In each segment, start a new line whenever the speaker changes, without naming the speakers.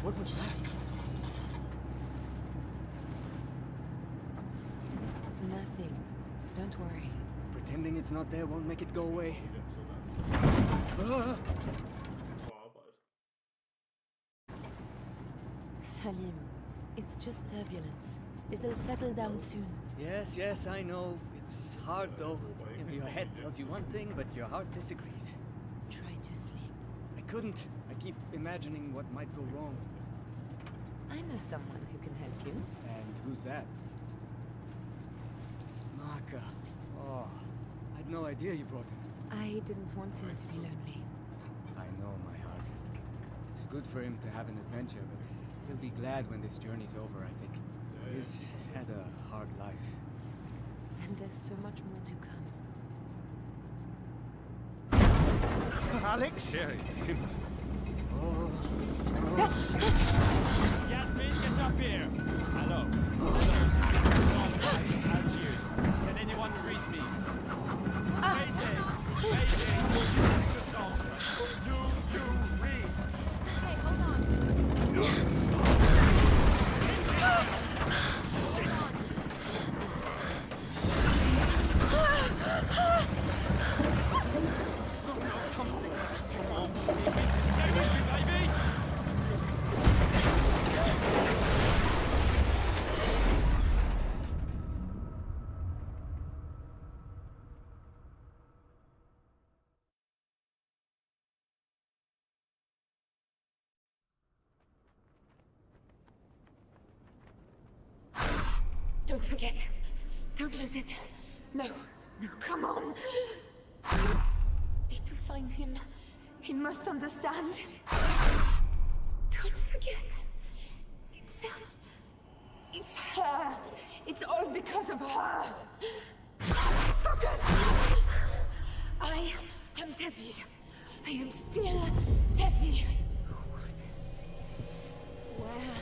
What was that?
Nothing. Don't worry.
Pretending it's not there won't make it go away.
Salim, it's just turbulence. It'll settle down soon.
Yes, yes, I know. It's hard though. You know, your head tells you one thing, but your heart disagrees.
Try to sleep.
I couldn't. I keep imagining what might go wrong.
I know someone who can help you.
And who's that? Maka. Oh, I'd no idea you brought him.
I didn't want him to be lonely.
I know, my heart. It's good for him to have an adventure, but he'll be glad when this journey's over, I think. He's had a hard life.
And there's so much more to come.
Alex?
Oh.
Yasmin, get up here! Hello. This is Cassandra in Algiers. Can anyone read me? Mayday! Mayday! This is Cassandra. Do you read?
Hey, hold on.
Come on, stay with me, baby!
Don't forget. Don't lose it. No. No, come on. Need to find him. He must understand. Don't forget. It's her. It's all because of her. Focus! I am Tessie. I am still Tessie. What? Where?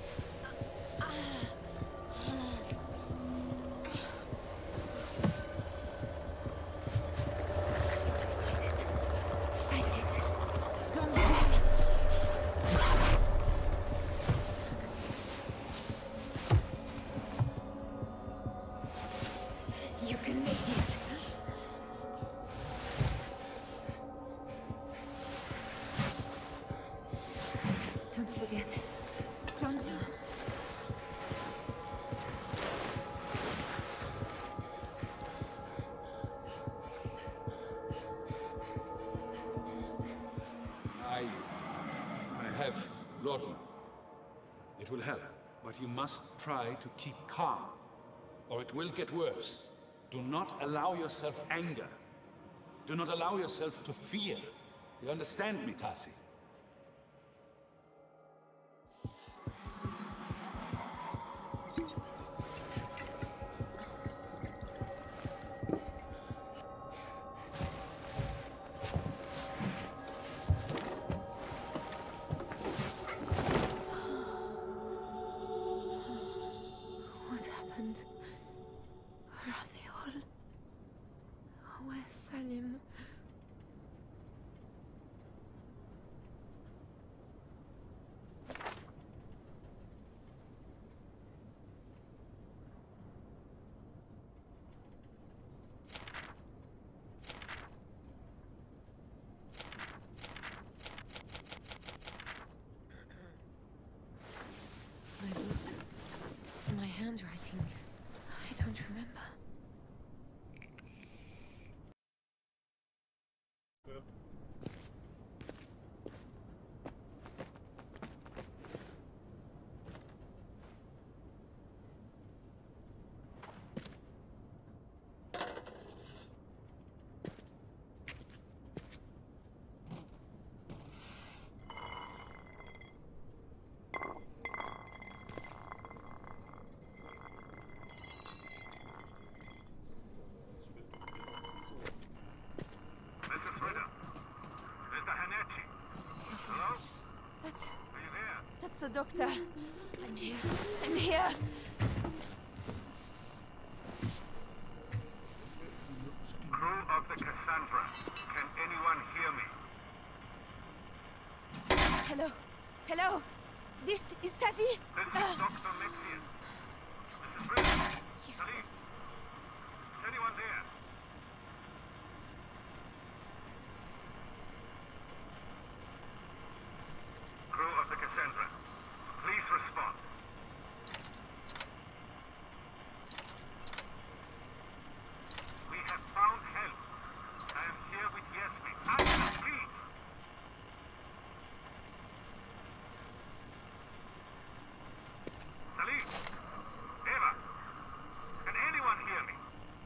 Fight it. Don't give in. You can make it. Don't forget. Don't lose.
I have laudanum. It will help, but you must try to keep calm, or it will get worse. Do not allow yourself anger. Do not allow yourself to fear. You understand me, Tasi?
What happened? Where are they all? Where's Salim? My book. My handwriting. I don't remember.
Mrs. Ritter. Mr. Hanechi. Hello?
That's...
Are you there?
that's the doctor. I'm here. I'm here.
Crew of the Cassandra. Can anyone hear me?
Hello. Hello. This is Tasi.
This is Dr. Mexian. This is Rick. Salim,
Useless.
is anyone there? Crew of the Cassandra, please respond. We have found help. I am here with Yasmin. Answer, please. Salim! Eva! Can anyone hear me?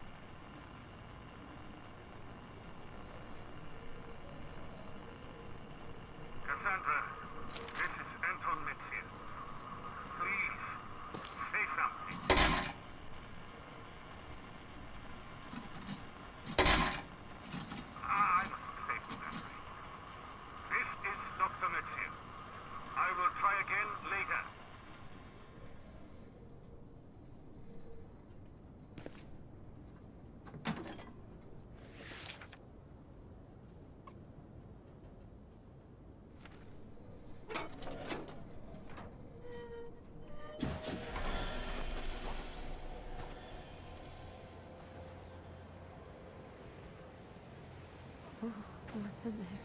Cassandra, this is Anton Metzger. Please, say something. I must say that. This is Dr. Metzger. I will try again later.
Oh, Mother Mary.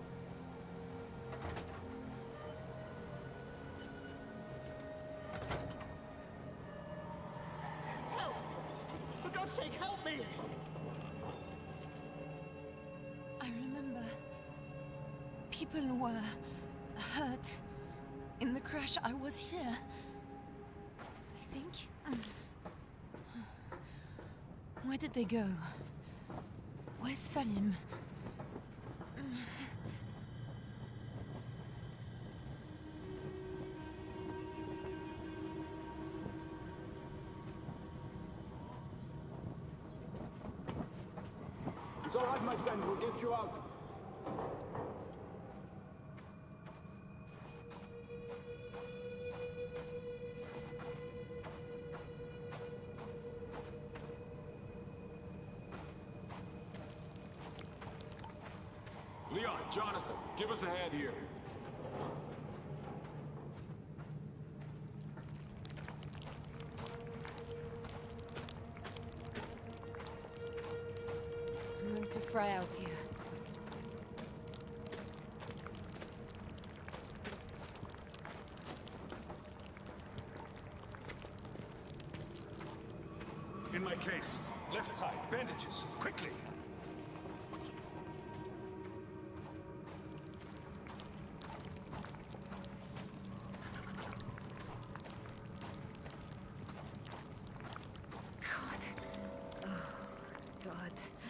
Help! For God's sake, help me!
I remember people were hurt in the crash. I was here. I think. Where did they go? Where's Salim?
It's all right, my friend. We'll get you out.
Leon, Jonathan, give us a hand here.
I'm going to fry out here.
In my case. Left side, bandages, quickly.
God. Oh, God.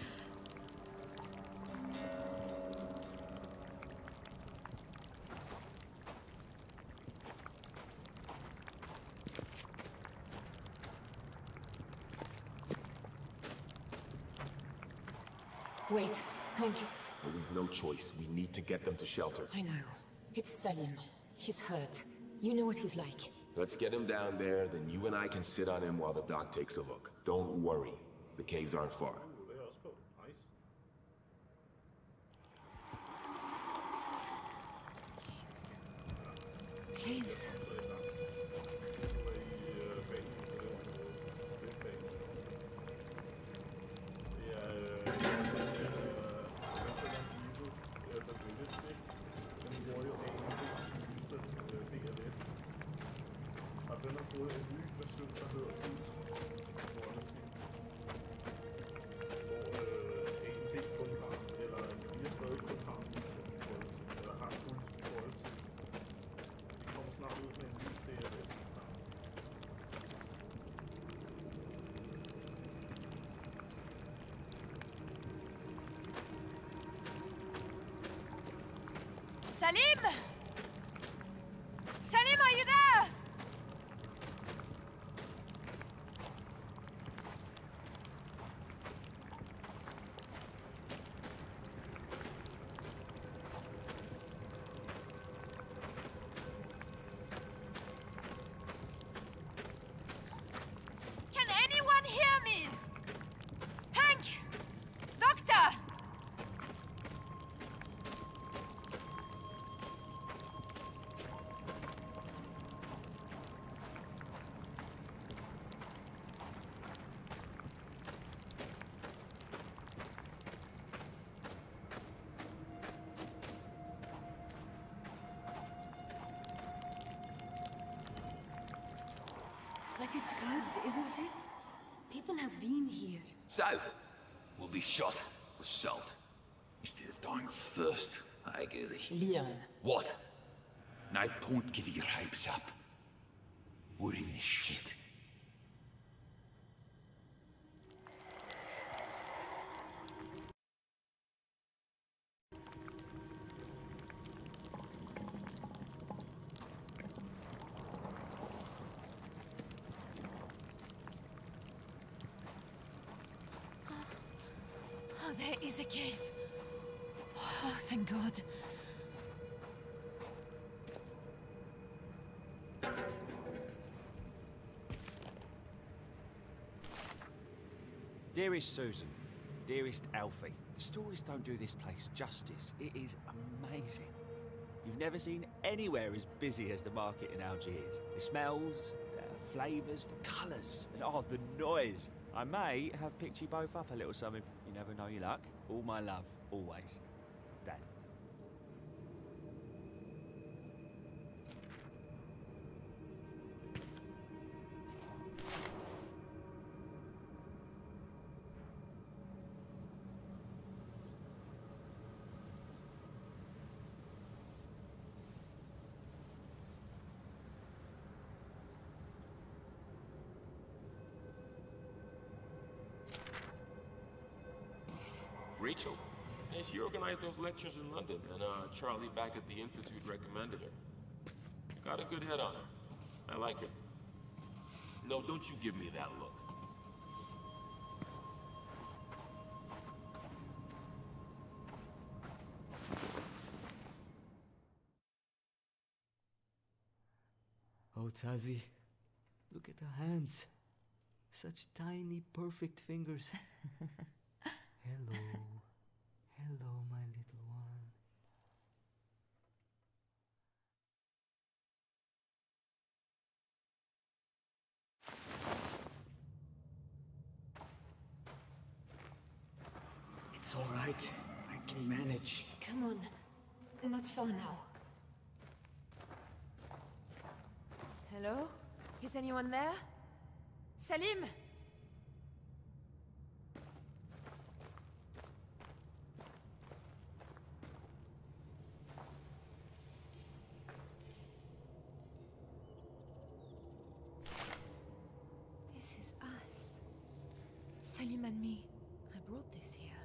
Wait, Hank.
But we've no choice. We need to get them to shelter.
I know. It's Salim. He's hurt. You know what he's like.
Let's get him down there, then you and I can sit on him while the doc takes a look. Don't worry. The caves aren't far.
Caves. Caves.
Salim! Salim, are you there? Can anyone hear me? Hank! Doctor! But it's good, isn't it? People have been here.
So, we'll be shot with salt. Instead of dying of thirst, I agree.
Leon,
What? Now don't get your hopes up. We're in this shit.
Oh, there is a cave. Oh, thank God.
Dearest Susan, dearest Alfie, the stories don't do this place justice. It is amazing. You've never seen anywhere as busy as the market in Algiers. The smells, the flavours, the colours, and oh, the noise. I may have picked you both up a little something. You never know your luck. All my love, always. Dad.
Rachel? Yeah, she organized those lectures in London, and Charlie back at the Institute recommended her. Got a good head on her. I like her. No, don't you give me that look.
Oh, Tazi, look at the hands. Such tiny, perfect fingers. Hello. Hello, my little one. It's all right. I can manage.
Come on. Not far now. Hello? Is anyone there? Salim! This is us. Salim and me. I brought this here.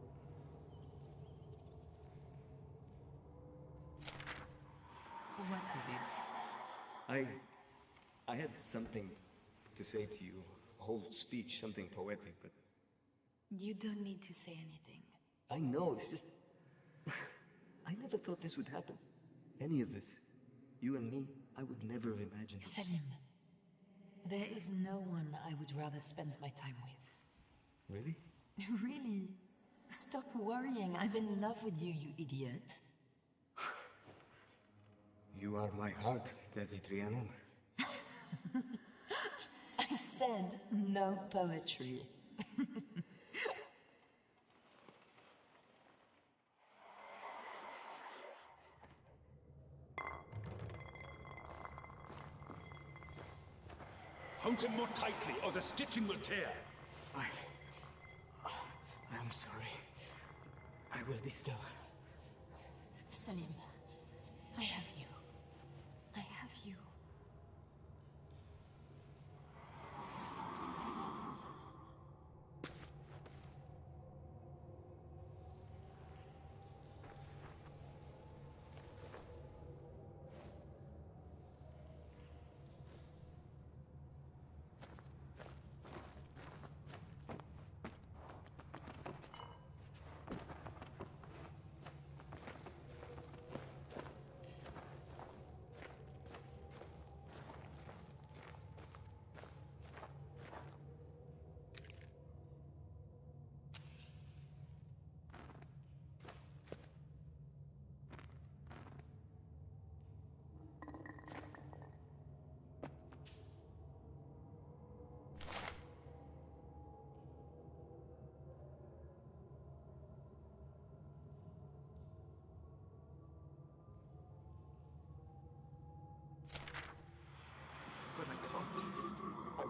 what is it?
I had something to say to you. A whole speech, something poetic, but...
You don't need to say anything.
I know, it's just... I never thought this would happen. Any of this. You and me, I would never have imagined.
Salim, there is no one I would rather spend my time with.
Really?
Really? Stop worrying. I'm in love with you, you idiot.
You are my heart, Tazi Trianon.
I said no poetry.
Hold him more tightly, or the stitching will tear.
I'm sorry. I will be still.
Salim, I have you. I have you.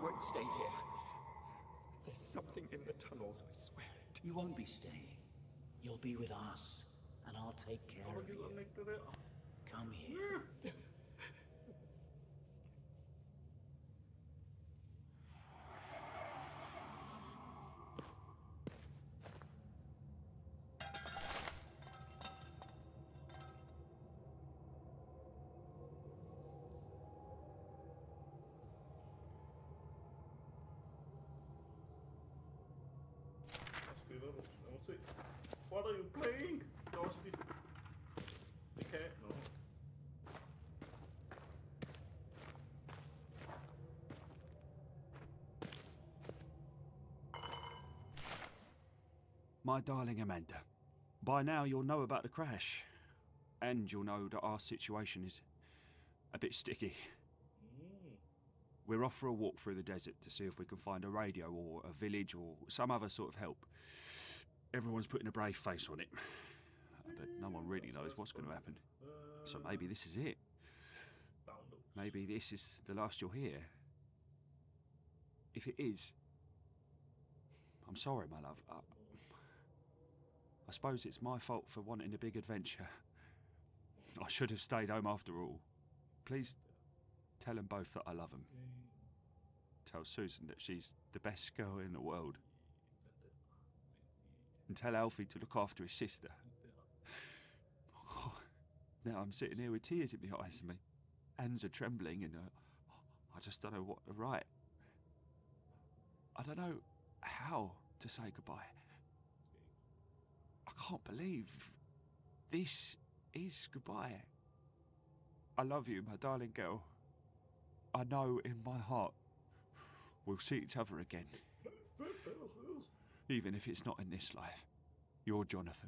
won't stay here. There's something in the tunnels, I swear it.
You won't be staying. You'll be with us, and I'll take care of you. Come here.
What are you playing? Dusty? You can't, no.
My darling Amanda, by now you'll know about the crash. And you'll know that our situation is a bit sticky. We're off for a walk through the desert to see if we can find a radio or a village or some other sort of help. Everyone's putting a brave face on it, but no one really knows what's going to happen. So maybe this is it. Maybe this is the last you'll hear. If it is, I'm sorry, my love. I suppose it's my fault for wanting a big adventure. I should have stayed home after all. Please tell them both that I love them. Tell Susan that she's the best girl in the world. And tell Alfie to look after his sister. Oh, now I'm sitting here with tears in my eyes and my hands are trembling and I just don't know what to write. I don't know how to say goodbye. I can't believe this is goodbye. I love you, my darling girl. I know in my heart we'll see each other again. Even if it's not in this life. You're Jonathan.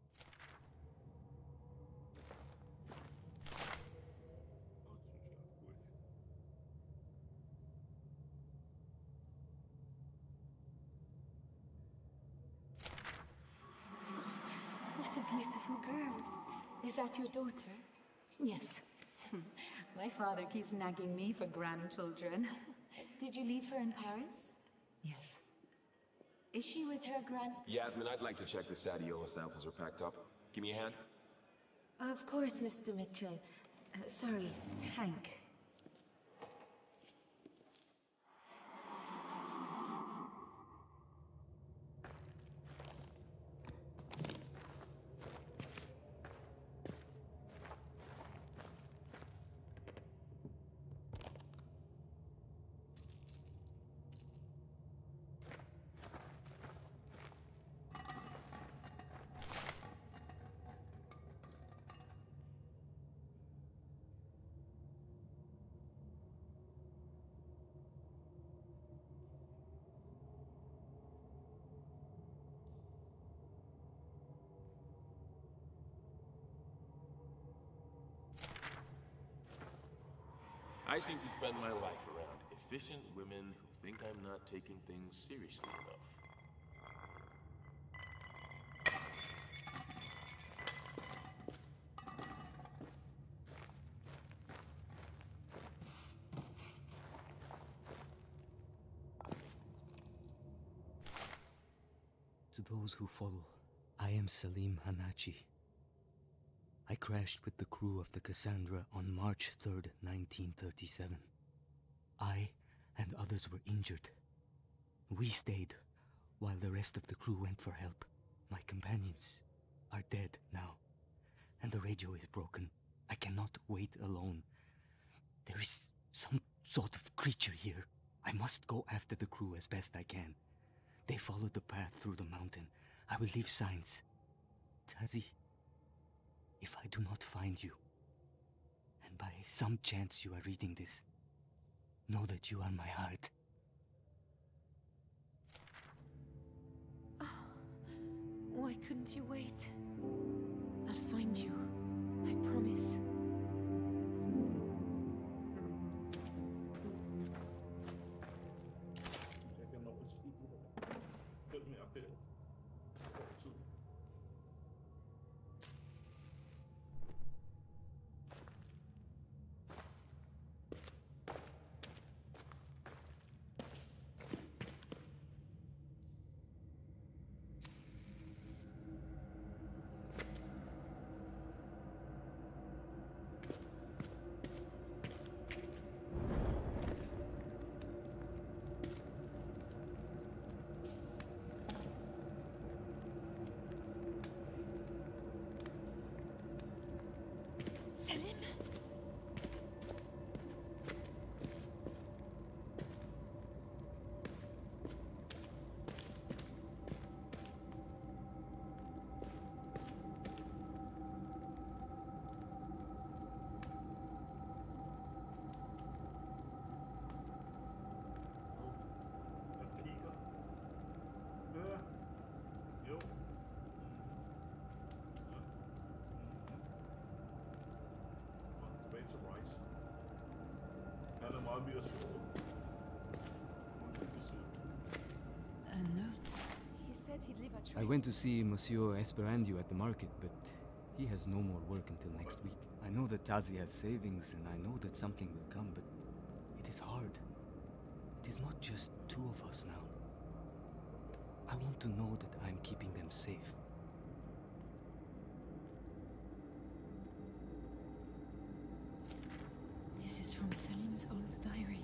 What a beautiful girl. Is that your daughter?
Yes.
My father keeps nagging me for grandchildren. Did you leave her in Paris?
Yes.
Is she with her
Yasmin, I'd like to check the Sadiola samples are packed up. Give me a hand.
Of course, Mr. Mitchell. Sorry, Hank.
I seem to spend my life around efficient women who think I'm not taking things seriously enough.
To those who follow, I am Salim Hanachi. I crashed with the crew of the Cassandra on March 3rd, 1937. I and others were injured. We stayed while the rest of the crew went for help. My companions are dead now, and the radio is broken. I cannot wait alone. There is some sort of creature here. I must go after the crew as best I can. They followed the path through the mountain. I will leave signs. Tazi, if I do not find you, and by some chance you are reading this, know that you are my heart.
Oh, why couldn't you wait? I'll find you. I promise.
A note?
He said he'd leave a
I
trail.
went to see Monsieur Esperandio at the market, but he has no more work until next week. I know that Tazi has savings, and I know that something will come, but it is hard. It is not just two of us now. I want to know that I'm keeping them safe.
This is from Salim's old diary.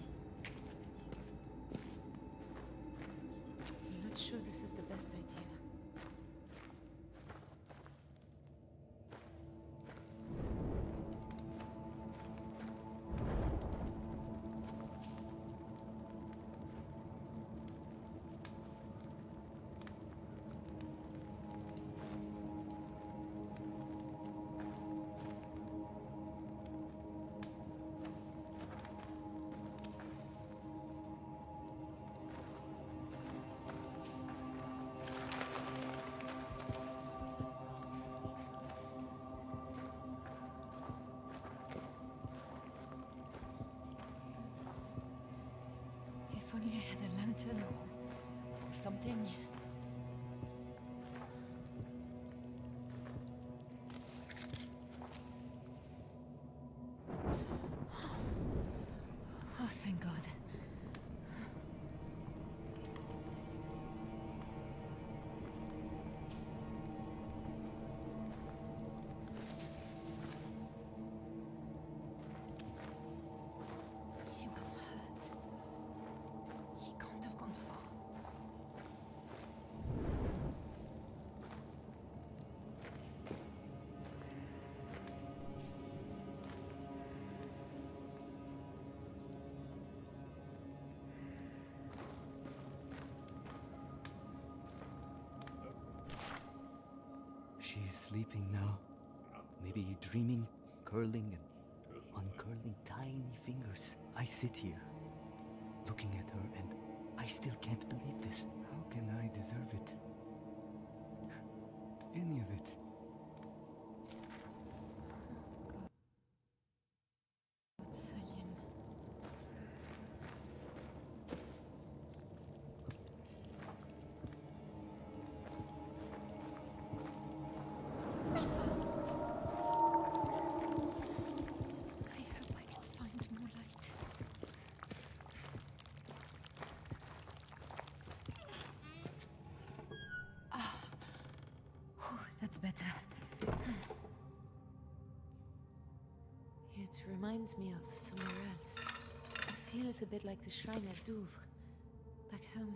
I'm not sure this is the best idea.
If only I had a lantern or something. Oh, thank God.
He was hurt. He can't have gone far.
She's sleeping now. Maybe dreaming, curling and uncurling tiny fingers. I sit here, looking at her, and I still can't believe this. How can I deserve it? Any of it?
God, Salim.
I hope I can find more light.
Oh, that's better.
It reminds me of somewhere else. It feels a bit like the shrine at Douvres, back home.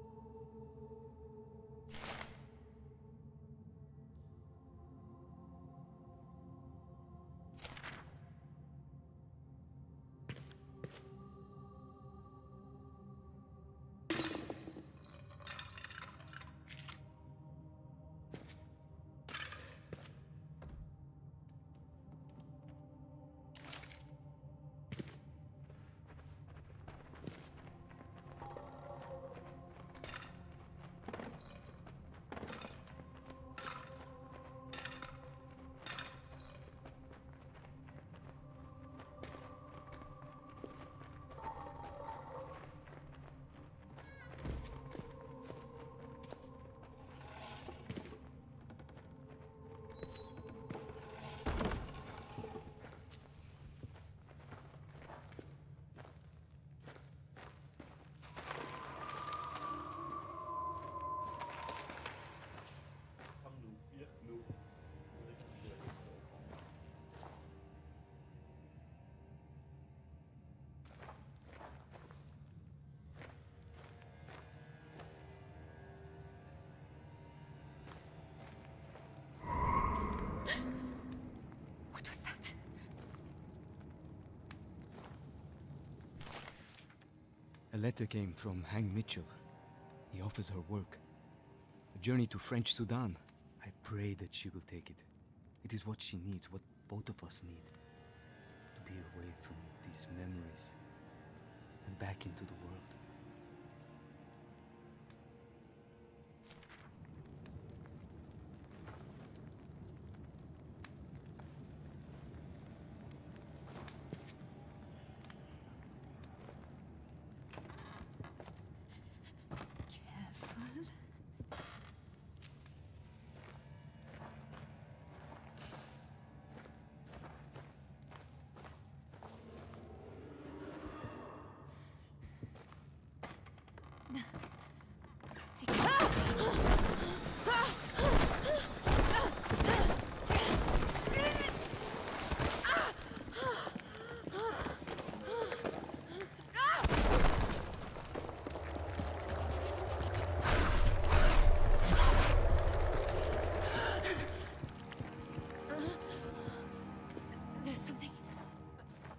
What was that?
A letter came from Hang Mitchell. He offers her work. A journey to French Sudan. I pray that she will take it. It is what she needs, what both of us need. To be away from these memories and back into the world.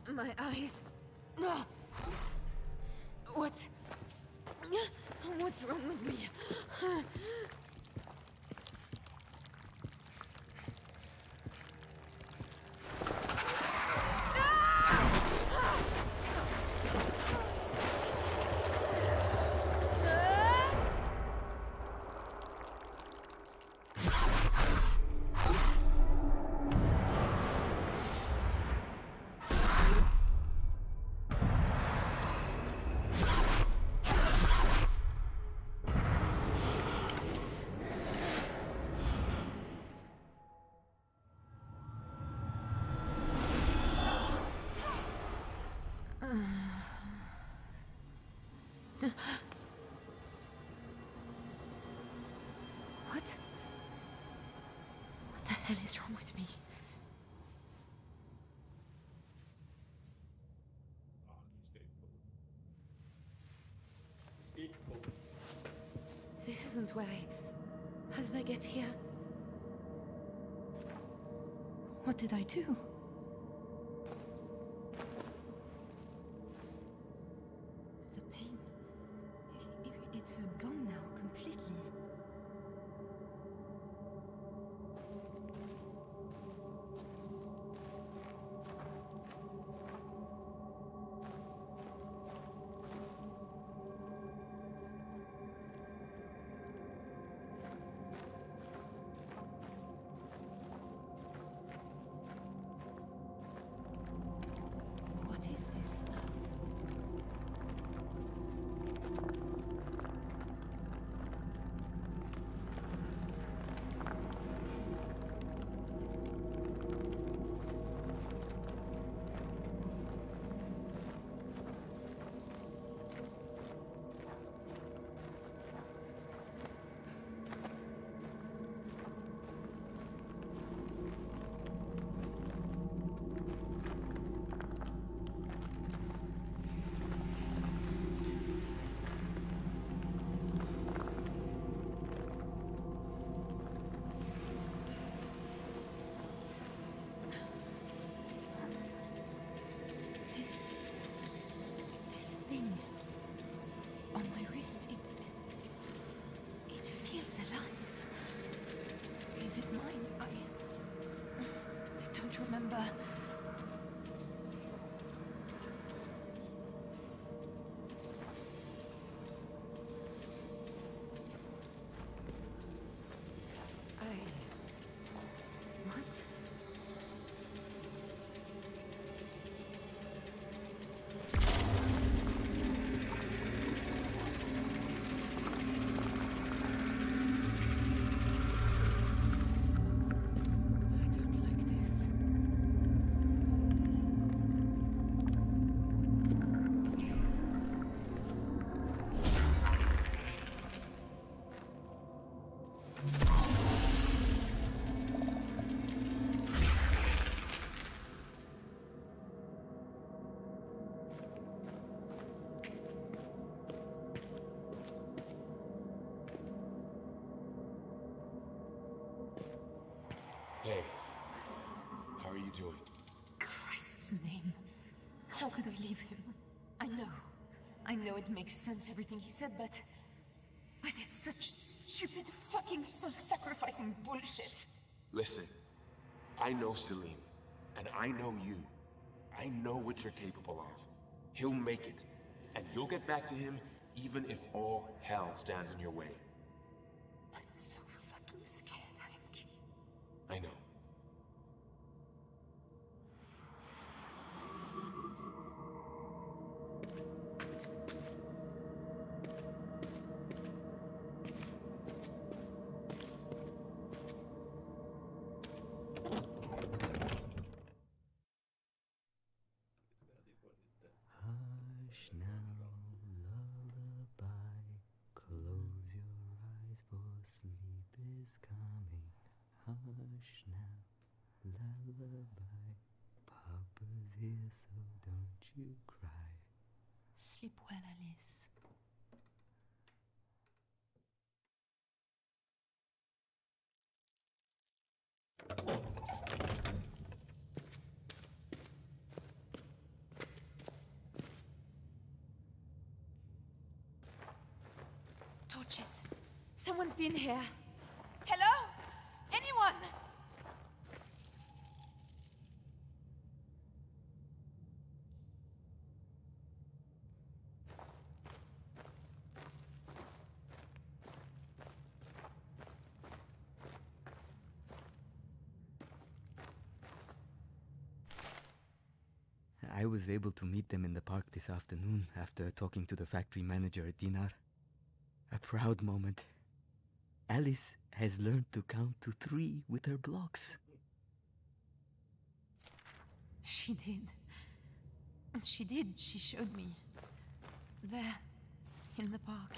My eyes. Ugh. What's wrong with me? What the hell is wrong with me? This isn't where How did I get here? What did I do? The pain... It's gone now, completely. What is this stuff? This thing on my wrist, it feels alive. Is it mine? I don't remember. What?
Hey, how are you doing?
Christ's name. How could I leave him? I know it makes sense, everything he said, but it's such stupid fucking self-sacrificing bullshit.
Listen, I know Selim, and I know you. I know what you're capable of. He'll make it, and you'll get back to him even if all hell stands in your way.
I'm so fucking scared, Hank.
I know.
Hush now, lullaby. Close your eyes, for sleep is coming. Hush now, lullaby. Papa's here, so don't you cry.
Sleep well, Alice. torches. Someone's been here. Hello? Anyone?
I was able to meet them in the park this afternoon after talking to the factory manager at Dinar. A proud moment. Alice has learned to count to 3 with her blocks.
She did. She did. She showed me. There, in the park.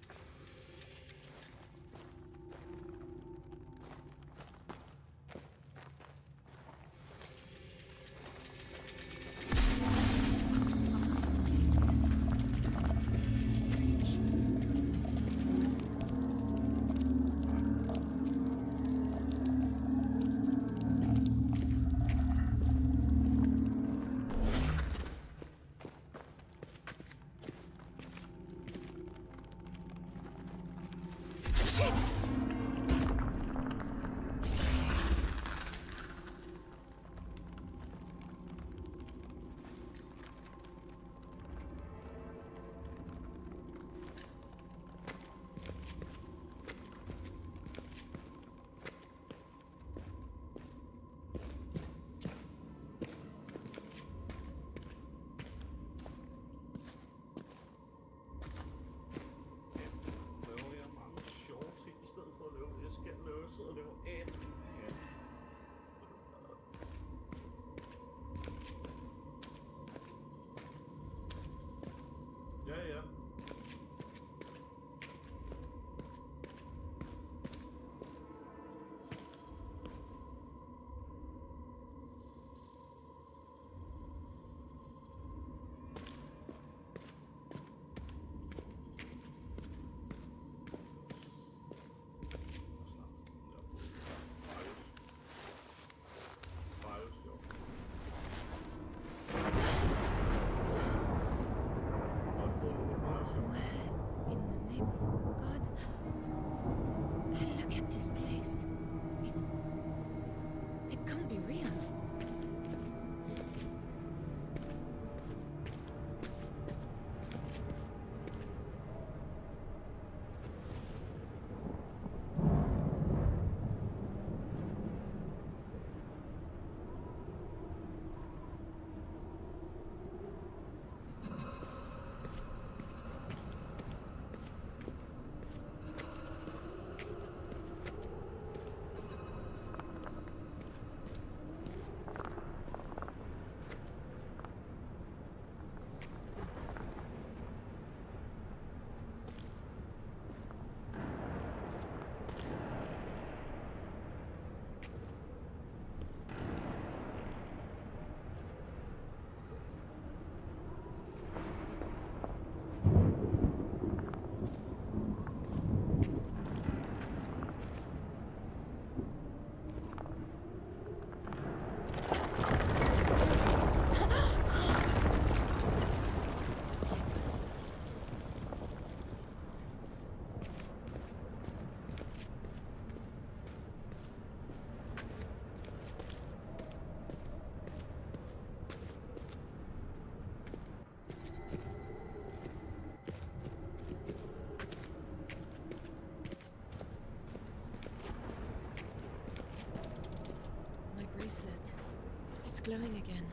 Bracelet. It's glowing again.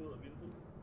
rồi biến vũ.